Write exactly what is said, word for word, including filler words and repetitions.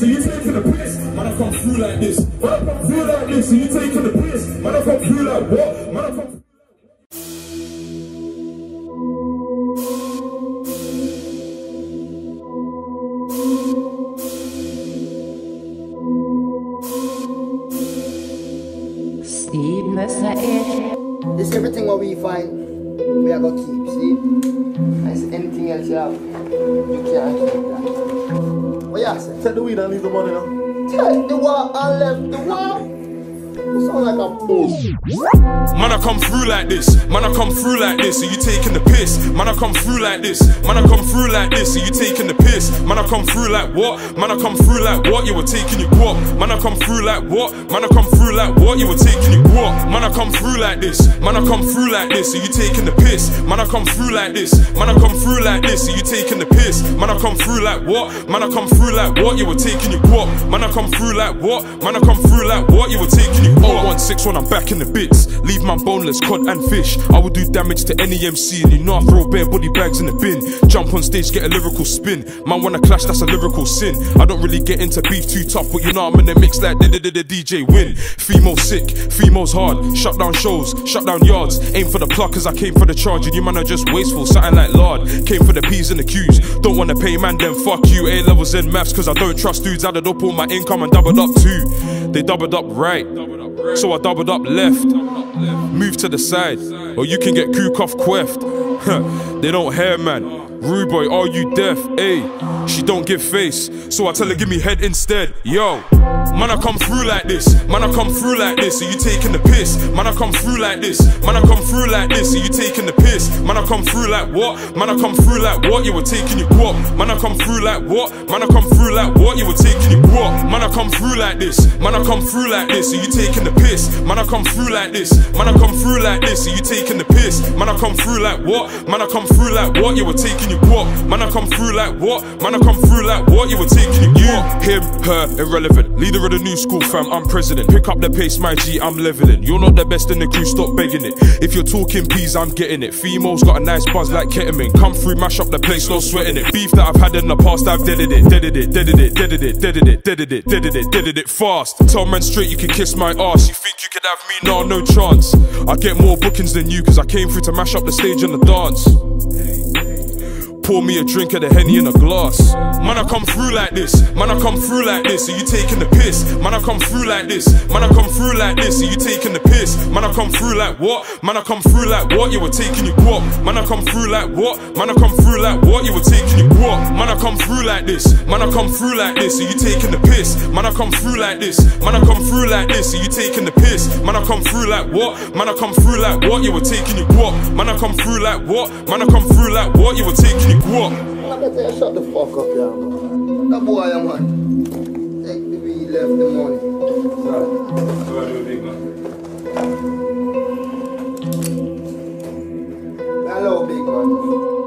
so you taking the piss? Man, I come through like this. Man, I come through like this, so you taking the piss? Man, I come through like what? Man, I come through. This everything what we find, we are gonna keep, see? I say anything else you have, you can't keep that. What you say? Take the weed and leave the money now. Take the wall and left the wall. You sound like a puss. Man, I come through like this. Man, I come through like this. So you taking the piss? Man, I come through like this. Man, I come through like this. So you taking the piss? Man, I come through like what? Man, I come through like what? You were taking your guap. Man, I come through like what? Man, I come through like what? You were taking your guap. Man, I come through like this. Man, I come through like this. So you taking the piss? Man, I come through like this. Man, I come through like this. So you taking the piss? Man, I come through like what? Man, I come through like what? You were taking your guap. Man, I come through like what? Man, I come through like what? You were taking your guap. oh one six when I'm back in the bits. Leave man boneless, cod and fish. I would do damage to any M C, and you know I throw bare body bags in the bin. Jump on stage, get a lyrical spin. Man wanna clash, that's a lyrical sin. I don't really get into beef too tough, but you know I'm in the mix like the, the, the, the D J win. Feeemo sick, Feemo's hard. Shut down shows, shut down yards. Aim for the plug cause I came for the charge, and you man are just wasteful, something like lard. Came for the P's and the Q's. Don't wanna pay man, then fuck you. A levels in maths cause I don't trust dudes. Added up all my income and doubled up too. They doubled up right, so I doubled up left. Move to the side, or you can get cook off queft. They don't hear man. Rude boy, are you deaf? Ayy, she don't give face, so I tell her give me head instead. Yo, man I come through like this. Man I come through like this, so you taking the piss? Man I come through like this. Man I come through like this, so you taking the piss? Man I come through like what? Man I come through like what? You were taking your guap. Man I come through like what? Man I come through like what? You were taking your guap. Man I come through like this. Man I come through like this, so you taking the piss? Man I come through like this. Man I come through like this, so you taking the piss? Man I come through like what? Man I come through like what? You were taking your guap. Man I come through like what? Man I come through like what? You were taking your guap. Him, her, irrelevant. Leader of the new school fam, I'm president. Pick up the pace, my G, I'm leveling. You're not the best in the crew, stop begging it. If you're talking peas, I'm getting it. Feemo's got a nice buzz like ketamine. Come through, mash up the place, no sweating it. Beef that I've had in the past, I've deaded it. Deaded it, deaded it, deaded it, deaded it, deaded it, deaded it, deaded it fast. Tell man straight you can kiss my ass. You think you could have me? No, no chance. I get more bookings than you, cause I came through to mash up the stage and the dance. Pour me a drink of the Henny in a glass. Man, I come through like this. Man, I come through like this. So you taking the piss? Man, I come through like this. Man, I come through like this. So you taking the piss? Man, I come through like what? Man, I come through like what? You were taking your guap. Man, I come through like what? Man, I come through like what? You were taking your guap. Man, I come through like this. Man, I come through like this. So you taking the piss? Man, I come through like this. Man, I come through like this. So you taking the piss? Man, I come through like what? Man, I come through like what? You were taking your guap. Man, I come through like what? Man, I come through like what? You were taking your guap. I better you shut the fuck up, yeah, man. That boy, yeah, man. Take the weed, left the money. Sorry. What do I do, big man? Hello, big man.